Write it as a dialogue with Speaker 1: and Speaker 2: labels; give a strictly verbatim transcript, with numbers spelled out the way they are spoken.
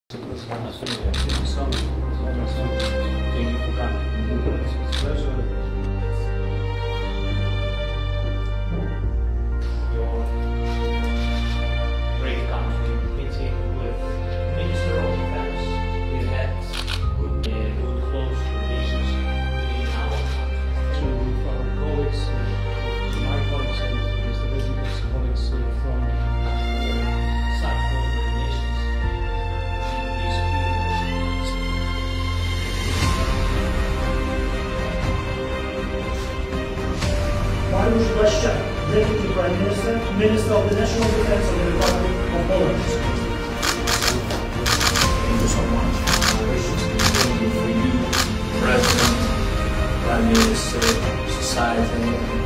Speaker 1: Assolutamente, ci sono, sono, sono significanti, spesso your great country meeting with Minister of Defense, we had good, uh, good close relations in our country. To our colleagues, uh, to my colleagues and Mister President's colleagues uh, from uh, Cyprus relations.
Speaker 2: Mariusz Błaszczak, Deputy Prime Minister, Minister of the National Defense of the Republic of Poland.
Speaker 3: Thank you so much. My wishes continue for you, President, Prime Minister, society.